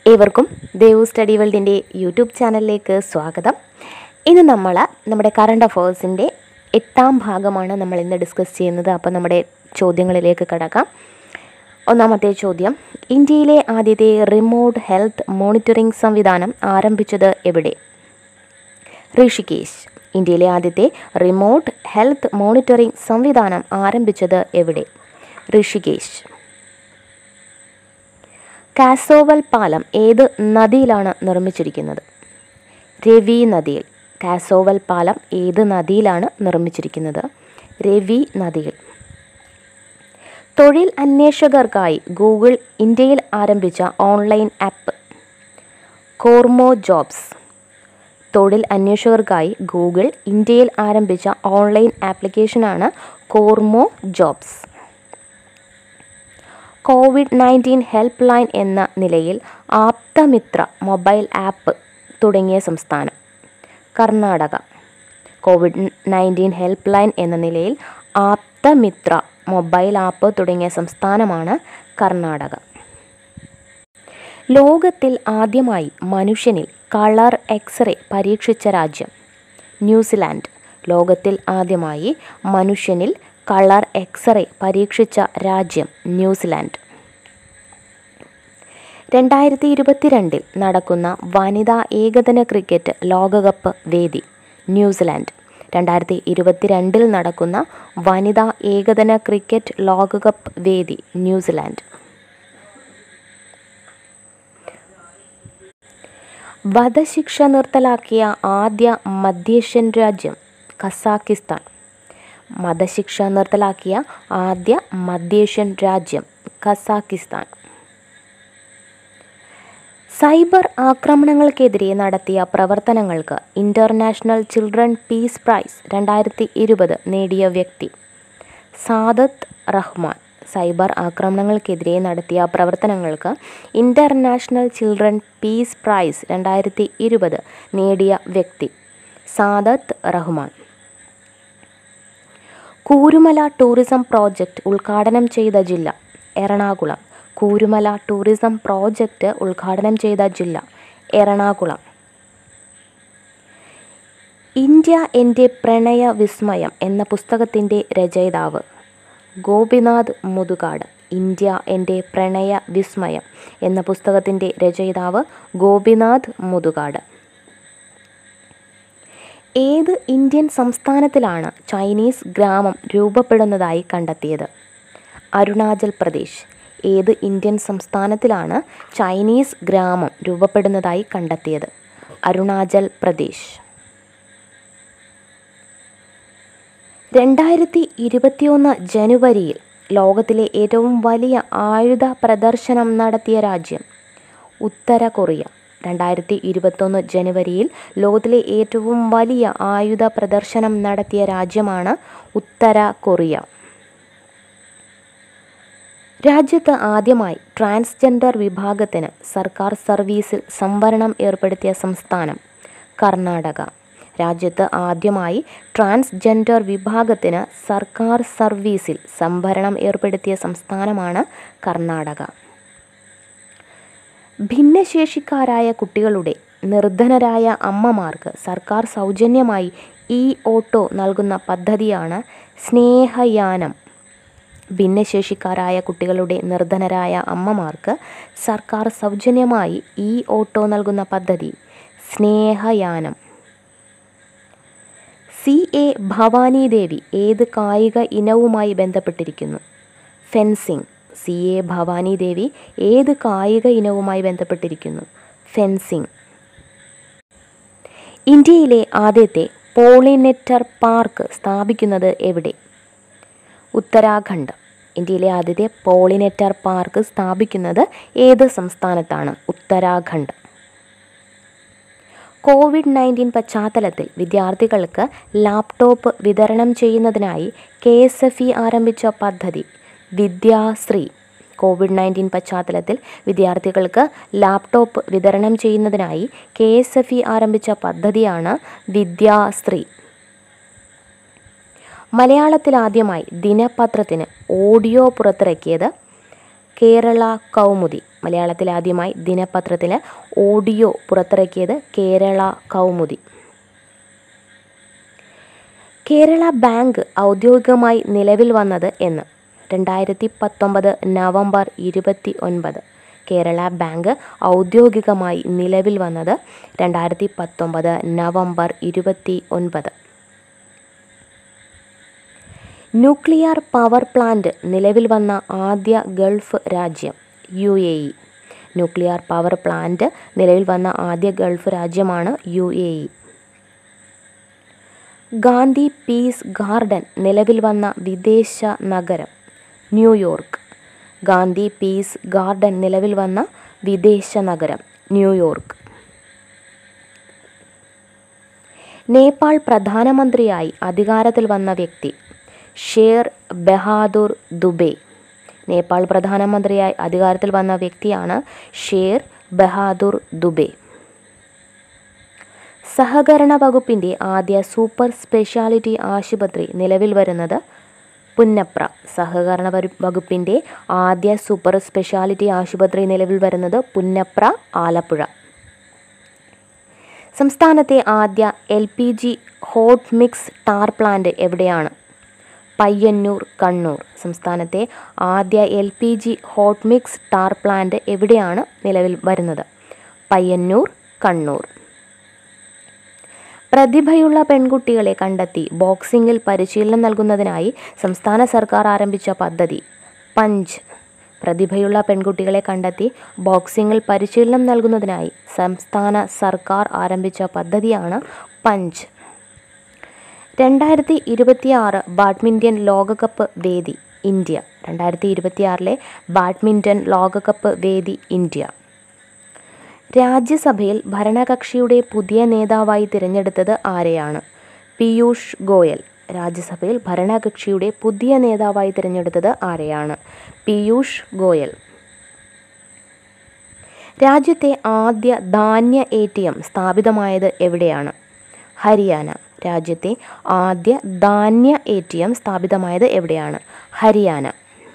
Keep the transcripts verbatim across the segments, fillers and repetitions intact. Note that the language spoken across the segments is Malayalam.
ഏവർക്കും ദേവു സ്റ്റഡി വേൾഡിൻ്റെ യൂട്യൂബ് ചാനലിലേക്ക് സ്വാഗതം. ഇന്ന് നമ്മൾ നമ്മുടെ കറണ്ട് അഫേഴ്സിൻ്റെ എട്ടാം ഭാഗമാണ് നമ്മൾ ഇന്ന് ഡിസ്കസ് ചെയ്യുന്നത്. അപ്പോൾ നമ്മുടെ ചോദ്യങ്ങളിലേക്ക് കടക്കാം. ഒന്നാമത്തെ ചോദ്യം, ഇന്ത്യയിലെ ആദ്യത്തെ റിമോട്ട് ഹെൽത്ത് മോണിറ്ററിംഗ് സംവിധാനം ആരംഭിച്ചത് എവിടെ? ഋഷികേശ്. ഇന്ത്യയിലെ ആദ്യത്തെ റിമോട്ട് ഹെൽത്ത് മോണിറ്ററിംഗ് സംവിധാനം ആരംഭിച്ചത് എവിടെ? ഋഷികേശ്. കാസോവൽ പാലം ഏത് നദിയിലാണ് നിർമ്മിച്ചിരിക്കുന്നത്? രവി നദിയിൽ. കാസോവൽ പാലം ഏത് നദിയിലാണ് നിർമ്മിച്ചിരിക്കുന്നത്? രവി നദിയിൽ. തൊഴിൽ അന്വേഷകർക്കായി ഗൂഗിൾ ഇന്ത്യയിൽ ആരംഭിച്ച ഓൺലൈൻ ആപ്പ് കോർമോ ജോബ്സ്. തൊഴിൽ അന്വേഷകർക്കായി ഗൂഗിൾ ഇന്ത്യയിൽ ആരംഭിച്ച ഓൺലൈൻ ആപ്ലിക്കേഷനാണ് Kormo Jobs. Covid nineteen help line എന്ന നിലയിൽ ആപ്തമിത്ര മൊബൈൽ ആപ്പ് തുടങ്ങിയ സംസ്ഥാനം? Karnataka. Covid nineteen help line എന്ന നിലയിൽ ആപ്തമിത്ര മൊബൈൽ ആപ്പ് തുടങ്ങിയ സംസ്ഥാനമാണ് കർണാടക. ലോകത്തിൽ ആദ്യമായി മനുഷ്യനിൽ കളർ എക്സ്റേ പരീക്ഷിച്ച രാജ്യം? ന്യൂസിലാൻഡ്. ലോകത്തിൽ ആദ്യമായി മനുഷ്യനിൽ കളർ എക്സ്റേ പരീക്ഷിച്ച രാജ്യം ന്യൂസിലാൻഡ്. രണ്ടായിരത്തി ഇരുപത്തിരണ്ടിൽ നടക്കുന്ന വനിതാ ഏകദിന ക്രിക്കറ്റ് ലോകകപ്പ് വേദി? ന്യൂസിലാൻഡ്. രണ്ടായിരത്തി ഇരുപത്തിരണ്ടിൽ നടക്കുന്ന വനിതാ ഏകദിന ക്രിക്കറ്റ് ലോകകപ്പ് വേദി ന്യൂസിലാൻഡ്. വധശിക്ഷ നിർത്തലാക്കിയ ആദ്യ മധ്യേഷ്യൻ രാജ്യം? കസാക്കിസ്ഥാൻ. വധശിക്ഷ നിർത്തലാക്കിയ ആദ്യ മധ്യേഷ്യൻ രാജ്യം കസാക്കിസ്ഥാൻ. സൈബർ ആക്രമണങ്ങൾക്കെതിരെ നടത്തിയ പ്രവർത്തനങ്ങൾക്ക് ഇൻ്റർനാഷണൽ ചിൽഡ്രൻ പീസ് പ്രൈസ് രണ്ടായിരത്തി ഇരുപത് നേടിയ വ്യക്തി? സാദത്ത് റഹ്മാൻ. സൈബർ ആക്രമണങ്ങൾക്കെതിരെ നടത്തിയ പ്രവർത്തനങ്ങൾക്ക് ഇൻ്റർനാഷണൽ ചിൽഡ്രൻ പീസ് പ്രൈസ് രണ്ടായിരത്തി ഇരുപത് നേടിയ വ്യക്തി? സാദത്ത് റഹ്മാൻ. കൂരുമല ടൂറിസം പ്രോജക്റ്റ് ഉദ്ഘാടനം ചെയ്ത ജില്ല? എറണാകുളം. കൂരുമല ടൂറിസം പ്രോജക്റ്റ് ഉദ്ഘാടനം ചെയ്ത ജില്ല? എറണാകുളം. ഇന്ത്യ എൻ്റെ പ്രണയ വിസ്മയം എന്ന പുസ്തകത്തിൻ്റെ രചയിതാവ്? ഗോപിനാഥ് മുതുകാട്. ഇന്ത്യ എൻ്റെ പ്രണയ വിസ്മയം എന്ന പുസ്തകത്തിൻ്റെ രചയിതാവ് ഗോപിനാഥ് മുതുകാട്. ഏത് ഇന്ത്യൻ സംസ്ഥാനത്തിലാണ് ചൈനീസ് ഗ്രാമം രൂപപ്പെടുന്നതായി കണ്ടെത്തിയത്? അരുണാചൽ പ്രദേശ്. ഏത് ഇന്ത്യൻ സംസ്ഥാനത്തിലാണ് ചൈനീസ് ഗ്രാമം രൂപപ്പെടുന്നതായി കണ്ടെത്തിയത്? അരുണാചൽ പ്രദേശ്. രണ്ടായിരത്തി ഇരുപത്തിയൊന്ന് ജനുവരിയിൽ ലോകത്തിലെ ഏറ്റവും വലിയ ആയുധ പ്രദർശനം നടത്തിയ രാജ്യം? ഉത്തര കൊറിയ. രണ്ടായിരത്തി ഇരുപത്തൊന്ന് ജനുവരിയിൽ ലോകത്തിലെ ഏറ്റവും വലിയ ആയുധ പ്രദർശനം നടത്തിയ രാജ്യമാണ് ഉത്തര കൊറിയ. രാജ്യത്ത് ആദ്യമായി ട്രാൻസ്ജെൻഡർ വിഭാഗത്തിന് സർക്കാർ സർവീസിൽ സംവരണം ഏർപ്പെടുത്തിയ സംസ്ഥാനം? കർണാടക. രാജ്യത്ത് ആദ്യമായി ട്രാൻസ്ജെൻഡർ വിഭാഗത്തിന് സർക്കാർ സർവീസിൽ സംവരണം ഏർപ്പെടുത്തിയ സംസ്ഥാനമാണ് കർണാടക. ഭിന്നശേഷിക്കാരായ കുട്ടികളുടെ നിർധനരായ അമ്മമാർക്ക് സർക്കാർ സൗജന്യമായി ഇ ഓട്ടോ നൽകുന്ന പദ്ധതിയാണ് സ്നേഹയാനം. ഭിന്നശേഷിക്കാരായ കുട്ടികളുടെ നിർധനരായ അമ്മമാർക്ക് സർക്കാർ സൗജന്യമായി ഇ ഓട്ടോ നൽകുന്ന പദ്ധതി സ്നേഹയാനം. സി എ ഭവാനി ദേവി ഏത് കായിക ഇനവുമായി ബന്ധപ്പെട്ടിരിക്കുന്നു? Fencing. C A Bhavani Devi ഏത് കായിക ഇനവുമായി ബന്ധപ്പെട്ടിരിക്കുന്നു? ഫെൻസിംഗ്. ഇന്ത്യയിലെ ആദ്യത്തെ പോളിനെറ്റർ പാർക്ക് സ്ഥാപിക്കുന്നത് എവിടെ? ഉത്തരാഖണ്ഡ്. ഇന്ത്യയിലെ ആദ്യത്തെ പോളിനെറ്റർ പാർക്ക് സ്ഥാപിക്കുന്നത് ഏത് സംസ്ഥാനത്താണ്? ഉത്തരാഖണ്ഡ്. കോവിഡ് നയൻറ്റീൻ പശ്ചാത്തലത്തിൽ വിദ്യാർത്ഥികൾക്ക് ലാപ്ടോപ്പ് വിതരണം ചെയ്യുന്നതിനായി കെ എസ് എഫ് ഇ ആരംഭിച്ച പദ്ധതി? വിദ്യാശ്രീ. കോവിഡ് നയൻറ്റീൻ പശ്ചാത്തലത്തിൽ വിദ്യാർത്ഥികൾക്ക് ലാപ്ടോപ്പ് വിതരണം ചെയ്യുന്നതിനായി കെ എസ് എഫ് ഇ ആരംഭിച്ച പദ്ധതിയാണ് വിദ്യാശ്രീ. മലയാളത്തിൽ ആദ്യമായി ദിനപത്രത്തിന് ഓഡിയോ പുറത്തിറക്കിയത്? കേരള കൗമുദി. മലയാളത്തിൽ ആദ്യമായി ദിനപത്രത്തിൽ ഓഡിയോ പുറത്തിറക്കിയത് കേരള കൗമുദി. കേരള ബാങ്ക് ഔദ്യോഗികമായി നിലവിൽ വന്നത് എന്ന്? രണ്ടായിരത്തി പത്തൊമ്പത് നവംബർ ഇരുപത്തി ഒൻപത്. കേരള ബാങ്ക് ഔദ്യോഗികമായി നിലവിൽ വന്നത് രണ്ടായിരത്തി പത്തൊമ്പത് നവംബർ ഇരുപത്തി ഒൻപത്. ന്യൂക്ലിയർ പവർ പ്ലാന്റ് നിലവിൽ വന്ന ആദ്യ ഗൾഫ് രാജ്യം? U A E. Nuclear power plant നിലവിൽ വന്ന ആദ്യ ഗൾഫ് രാജ്യമാണ് U A E. Gandhi peace garden നിലവിൽ വന്ന വിദേശ നഗരം? ന്യൂയോർക്ക്. ഗാന്ധി പീസ് ഗാർഡൻ നിലവിൽ വന്ന വിദേശ നഗരം ന്യൂയോർക്ക്. നേപ്പാൾ പ്രധാനമന്ത്രിയായി അധികാരത്തിൽ വന്ന വ്യക്തി? ഷേർ ബഹാദൂർ ദുബെ. നേപ്പാൾ പ്രധാനമന്ത്രിയായി അധികാരത്തിൽ വന്ന വ്യക്തിയാണ് ഷേർ ബഹാദൂർ ദുബെ. സഹകരണ വകുപ്പിൻ്റെ ആദ്യ സൂപ്പർ സ്പെഷ്യാലിറ്റി ആശുപത്രി നിലവിൽ വരുന്നത്? പുന്നപ്ര. സഹകരണ വകുപ്പിൻ്റെ ആദ്യ സൂപ്പർ സ്പെഷ്യാലിറ്റി ആശുപത്രി നിലവിൽ വരുന്നത് പുന്നപ്ര, ആലപ്പുഴ. സംസ്ഥാനത്തെ ആദ്യ L P G hot mix tar plant എവിടെയാണ്? പയ്യന്നൂർ, കണ്ണൂർ. സംസ്ഥാനത്തെ ആദ്യ L P G hot mix tar plant എവിടെയാണ് നിലവിൽ വരുന്നത്? പയ്യന്നൂർ, കണ്ണൂർ. പ്രതിഭയുള്ള പെൺകുട്ടികളെ കണ്ടെത്തി ബോക്സിംഗിൽ പരിശീലനം നൽകുന്നതിനായി സംസ്ഥാന സർക്കാർ ആരംഭിച്ച പദ്ധതി? പഞ്ച്. പ്രതിഭയുള്ള പെൺകുട്ടികളെ കണ്ടെത്തി ബോക്സിംഗിൽ പരിശീലനം നൽകുന്നതിനായി സംസ്ഥാന സർക്കാർ ആരംഭിച്ച പദ്ധതിയാണ് പഞ്ച്. രണ്ടായിരത്തി ഇരുപത്തി ആറ് ബാഡ്മിൻ്റൺ ലോകകപ്പ് വേദി? ഇന്ത്യ. രണ്ടായിരത്തി ഇരുപത്തിയാറിലെ ബാഡ്മിൻ്റൺ ലോകകപ്പ് വേദി ഇന്ത്യ. രാജ്യസഭയിൽ ഭരണകക്ഷിയുടെ പുതിയ നേതാവായി തിരഞ്ഞെടുത്തത് ആരെയാണ്? പീയൂഷ് ഗോയൽ. രാജ്യസഭയിൽ ഭരണകക്ഷിയുടെ പുതിയ നേതാവായി തിരഞ്ഞെടുത്തത് ആരെയാണ്? പീയൂഷ് ഗോയൽ. രാജ്യത്തെ ആദ്യ ധാന്യ എ ടി എം സ്ഥാപിതമായത് എവിടെയാണ്? ഹരിയാന. രാജ്യത്തെ ആദ്യ ധാന്യ എ ടി എം സ്ഥാപിതമായത് എവിടെയാണ്? ഹരിയാന.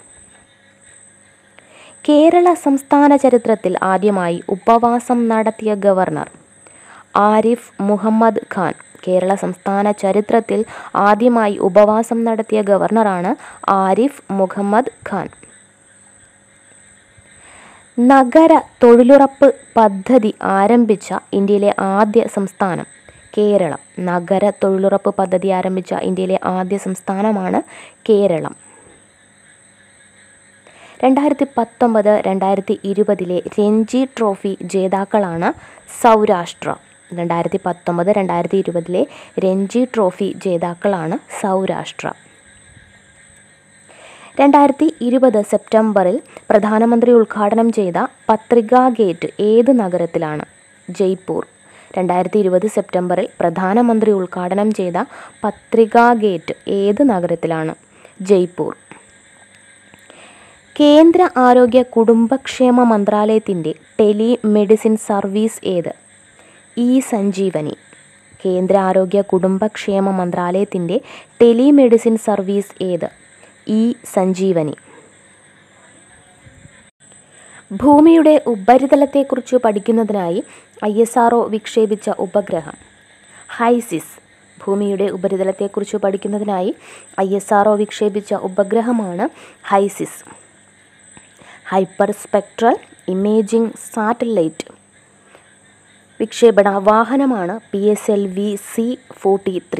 കേരള സംസ്ഥാന ചരിത്രത്തിൽ ആദ്യമായി ഉപവാസം നടത്തിയ ഗവർണർ? ആരിഫ് മുഹമ്മദ് ഖാൻ. കേരള സംസ്ഥാന ചരിത്രത്തിൽ ആദ്യമായി ഉപവാസം നടത്തിയ ഗവർണറാണ് ആരിഫ് മുഹമ്മദ് ഖാൻ. നഗര തൊഴിലുറപ്പ് പദ്ധതി ആരംഭിച്ച ഇന്ത്യയിലെ ആദ്യ സംസ്ഥാനം? കേരളം. നഗര തൊഴിലുറപ്പ് പദ്ധതി ആരംഭിച്ച ഇന്ത്യയിലെ ആദ്യ സംസ്ഥാനമാണ് കേരളം. രണ്ടായിരത്തി പത്തൊമ്പത് രണ്ടായിരത്തി ഇരുപതിലെ രഞ്ജി ട്രോഫി ജേതാക്കളാണ് സൗരാഷ്ട്ര. രണ്ടായിരത്തി പത്തൊമ്പത് രണ്ടായിരത്തി ഇരുപതിലെ രഞ്ജി ട്രോഫി ജേതാക്കളാണ് സൗരാഷ്ട്ര. രണ്ടായിരത്തി ഇരുപത് സെപ്റ്റംബറിൽ പ്രധാനമന്ത്രി ഉദ്ഘാടനം ചെയ്ത പത്രികാ ഗേറ്റ് ഏത് നഗരത്തിലാണ്? ജയ്പൂർ. രണ്ടായിരത്തി ഇരുപത് സെപ്റ്റംബറിൽ പ്രധാനമന്ത്രി ഉദ്ഘാടനം ചെയ്ത പത്രികാ ഗേറ്റ് ഏത് നഗരത്തിലാണ്? ജയ്പൂർ. കേന്ദ്ര ആരോഗ്യ കുടുംബക്ഷേമ മന്ത്രാലയത്തിൻ്റെ ടെലി മെഡിസിൻ സർവീസ് ഏത്? ഇ സഞ്ജീവനി. കേന്ദ്ര ആരോഗ്യ കുടുംബക്ഷേമ മന്ത്രാലയത്തിൻ്റെ ടെലി മെഡിസിൻ സർവീസ് ഏത്? ഇ സഞ്ജീവനി. ഭൂമിയുടെ ഉപരിതലത്തെക്കുറിച്ച് പഠിക്കുന്നതിനായി ഐ എസ് ആർ ഒ വിക്ഷേപിച്ച ഉപഗ്രഹം? ഹൈസിസ്. ഭൂമിയുടെ ഉപരിതലത്തെക്കുറിച്ച് പഠിക്കുന്നതിനായി ഐ എസ് ആർ ഒ വിക്ഷേപിച്ച ഉപഗ്രഹമാണ് HysIS. Hyperspectral imaging satellite വിക്ഷേപണ വാഹനമാണ് P S L V C forty three.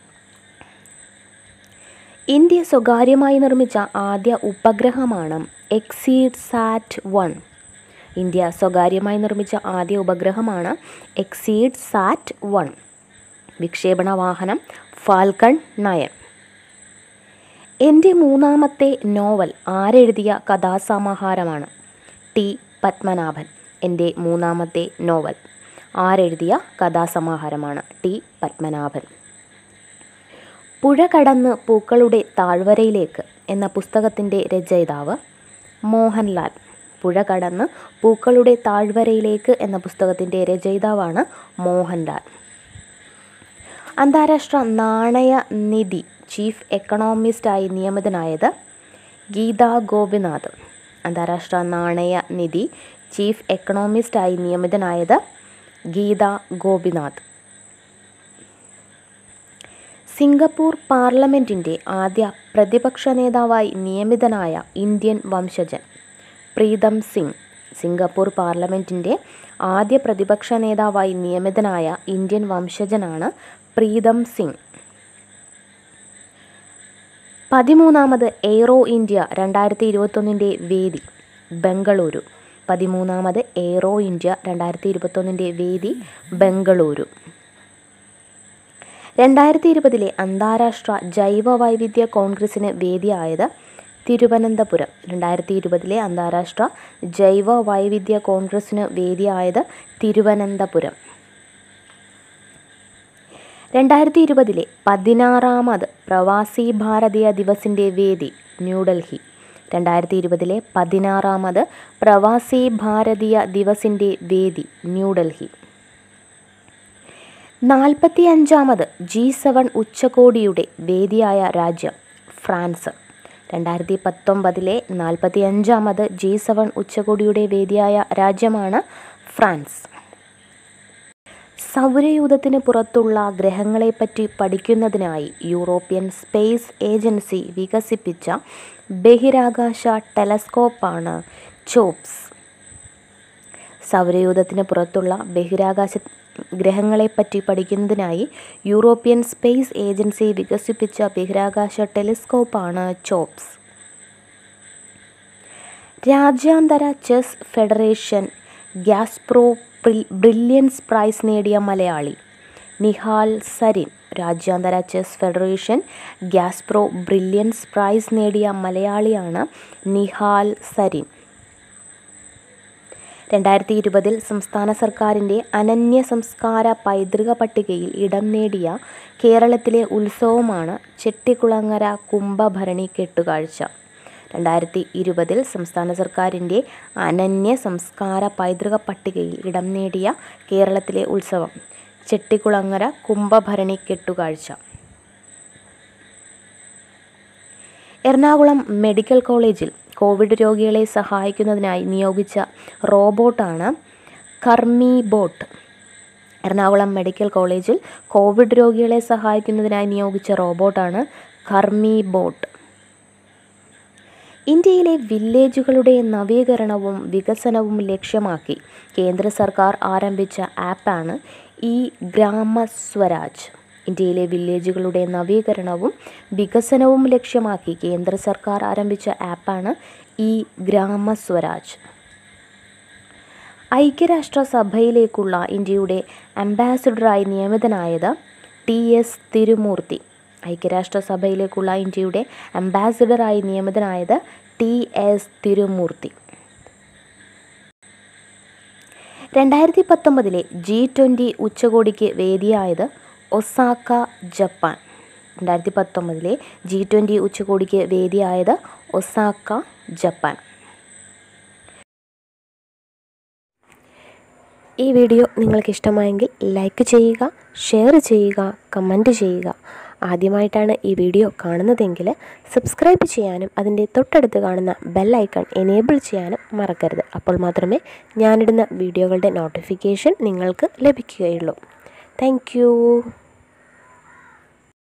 India സ്വകാര്യമായി നിർമ്മിച്ച ആദ്യ ഉപഗ്രഹമാണ് എക്സീഡ് സാറ്റ് വൺ. ഇന്ത്യ സ്വകാര്യമായി നിർമ്മിച്ച ആദ്യ ഉപഗ്രഹമാണ് എക്സീഡ് സാറ്റ് വൺ. വിക്ഷേപണ വാഹനം ഫാൽക്കൺ നയൻ. എൻ്റെ മൂന്നാമത്തെ നോവൽ ആരെഴുതിയ കഥാസമാഹാരമാണ്? ടി പത്മനാഭൻ. എൻ്റെ മൂന്നാമത്തെ നോവൽ ആരെഴുതിയ കഥാസമാഹാരമാണ്? ടി പത്മനാഭൻ. പുഴ കടന്ന് പൂക്കളുടെ താഴ്വരയിലേക്ക് എന്ന പുസ്തകത്തിൻ്റെ രചയിതാവ്? മോഹൻലാൽ. പുഴ കടന്ന് പൂക്കളുടെ താഴ്വരയിലേക്ക് എന്ന പുസ്തകത്തിൻ്റെ രചയിതാവാണ് മോഹൻലാൽ. അന്താരാഷ്ട്ര നാണയ നിധി ചീഫ് എക്കണോമിസ്റ്റായി നിയമിതനായത്? ഗീതാ ഗോപിനാഥ്. അന്താരാഷ്ട്ര നാണയ നിധി ചീഫ് എക്കണോമിസ്റ്റായി നിയമിതനായത് ഗീത ഗോപിനാഥ്. സിംഗപ്പൂർ പാർലമെൻറ്റിൻ്റെ ആദ്യ പ്രതിപക്ഷ നേതാവായി നിയമിതനായ ഇന്ത്യൻ വംശജൻ പ്രീതം സിംഗ്. സിംഗപ്പൂർ പാർലമെൻറ്റിൻ്റെ ആദ്യ പ്രതിപക്ഷ നേതാവായി നിയമിതനായ ഇന്ത്യൻ വംശജനാണ് പ്രീതം സിംഗ്. പതിമൂന്നാമത് എയ്റോ ഇന്ത്യ രണ്ടായിരത്തി ഇരുപത്തൊന്നിൻ്റെ വേദി ബംഗളൂരു. പതിമൂന്നാമത് എയ്റോ ഇന്ത്യ രണ്ടായിരത്തി ഇരുപത്തൊന്നിൻ്റെ വേദി ബംഗളൂരു. രണ്ടായിരത്തി ഇരുപതിലെ അന്താരാഷ്ട്ര ജൈവ വൈവിധ്യ കോൺഗ്രസിന് വേദിയായത് തിരുവനന്തപുരം. രണ്ടായിരത്തി ഇരുപതിലെ അന്താരാഷ്ട്ര ജൈവ വൈവിധ്യ കോൺഗ്രസിന് വേദിയായത് തിരുവനന്തപുരം. രണ്ടായിരത്തി ഇരുപതിലെ പതിനാറാമത് പ്രവാസി ഭാരതീയ ദിവസിൻ്റെ വേദി ന്യൂഡൽഹി. രണ്ടായിരത്തി ഇരുപതിലെ പതിനാറാമത് പ്രവാസി ഭാരതീയ ദിവസിൻ്റെ വേദി ന്യൂഡൽഹി. നാൽപ്പത്തി അഞ്ചാമത് ജി സെവൻ ഉച്ചകോടിയുടെ വേദിയായ രാജ്യം ഫ്രാൻസ്. രണ്ടായിരത്തി പത്തൊമ്പതിലെ നാൽപ്പത്തി അഞ്ചാമത് ജി സെവൻ ഉച്ചകോടിയുടെ വേദിയായ രാജ്യമാണ് ഫ്രാൻസ്. സൗരയൂഥത്തിന് പുറത്തുള്ള ഗ്രഹങ്ങളെപ്പറ്റി പഠിക്കുന്നതിനായി യൂറോപ്യൻ സ്പേസ് ഏജൻസി വികസിപ്പിച്ച ബഹിരാകാശ ടെലസ്കോപ്പാണ് ചോപ്സ്. സൗരയൂഥത്തിന് പുറത്തുള്ള ബഹിരാകാശ ഗ്രഹങ്ങളെപ്പറ്റി പഠിക്കുന്നതിനായി യൂറോപ്യൻ സ്പേസ് ഏജൻസി വികസിപ്പിച്ച ബഹിരാകാശ ടെലിസ്കോപ്പാണ് ചോപ്സ്. രാജ്യാന്തര chess federation Gazprom brilliance prize നേടിയ മലയാളി നിഹാൽ സരിൻ. രാജ്യാന്തര chess federation Gazprom brilliance prize നേടിയ മലയാളിയാണ് നിഹാൽ സരിൻ. രണ്ടായിരത്തി ഇരുപതിൽ സംസ്ഥാന സർക്കാരിൻ്റെ അനന്യ സംസ്കാര പൈതൃക പട്ടികയിൽ ഇടം നേടിയ കേരളത്തിലെ ഉത്സവമാണ് ചെട്ടിക്കുളങ്ങര കുംഭഭരണി കെട്ടുകാഴ്ച. രണ്ടായിരത്തി ഇരുപതിൽ സംസ്ഥാന സർക്കാരിൻ്റെ അനന്യ സംസ്കാര പൈതൃക പട്ടികയിൽ ഇടം നേടിയ കേരളത്തിലെ ഉത്സവം ചെട്ടിക്കുളങ്ങര കുംഭഭരണി കെട്ടുകാഴ്ച. എറണാകുളം മെഡിക്കൽ കോളേജിൽ കോവിഡ് രോഗികളെ സഹായിക്കുന്നതിനായി നിയോഗിച്ച റോബോട്ടാണ് കർമ്മി ബോട്ട്. എറണാകുളം മെഡിക്കൽ കോളേജിൽ കോവിഡ് രോഗികളെ സഹായിക്കുന്നതിനായി നിയോഗിച്ച റോബോട്ടാണ് കർമ്മി ബോട്ട്. ഇന്ത്യയിലെ വില്ലേജുകളുടെ നവീകരണവും വികസനവും ലക്ഷ്യമാക്കി കേന്ദ്ര സർക്കാർ ആരംഭിച്ച ആപ്പാണ് ഇ ഗ്രാമസ്വരാജ്. ഇന്ത്യയിലെ വില്ലേജുകളുടെ നവീകരണവും വികസനവും ലക്ഷ്യമാക്കി കേന്ദ്ര സർക്കാർ ആരംഭിച്ച ആപ്പാണ് ഇ ഗ്രാമസ്വരാജ്. ഐക്യരാഷ്ട്രസഭയിലേക്കുള്ള ഇന്ത്യയുടെ അംബാസിഡറായി നിയമിതനായത് ടി എസ് തിരുമൂർത്തി. ഐക്യരാഷ്ട്രസഭയിലേക്കുള്ള ഇന്ത്യയുടെ അംബാസിഡറായി നിയമിതനായത് ടി എസ് തിരുമൂർത്തി. രണ്ടായിരത്തി പത്തൊമ്പതിലെ ജി ട്വൻ്റി ഉച്ചകോടിക്ക് വേദിയായത് ഒസാക്ക ജപ്പാൻ. രണ്ടായിരത്തി പത്തൊമ്പതിലെ ജി ട്വൻ്റി ഉച്ചകോടിക്ക് വേദിയായത് ഒസാക്ക ജപ്പാൻ. ഈ വീഡിയോ നിങ്ങൾക്ക് ഇഷ്ടമായെങ്കിൽ ലൈക്ക് ചെയ്യുക, ഷെയർ ചെയ്യുക, കമൻറ്റ് ചെയ്യുക. ആദ്യമായിട്ടാണ് ഈ വീഡിയോ കാണുന്നതെങ്കിൽ സബ്സ്ക്രൈബ് ചെയ്യാനും അതിൻ്റെ തൊട്ടടുത്ത് കാണുന്ന ബെൽ ഐക്കൺ എനേബിൾ ചെയ്യാനും മറക്കരുത്. അപ്പോൾ മാത്രമേ ഞാനിടുന്ന വീഡിയോകളുടെ നോട്ടിഫിക്കേഷൻ നിങ്ങൾക്ക് ലഭിക്കുകയുള്ളൂ. Thank U.